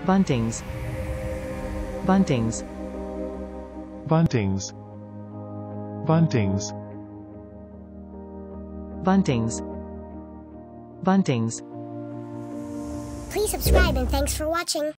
buntings, buntings, buntings, buntings, buntings, buntings. Please subscribe and thanks for watching.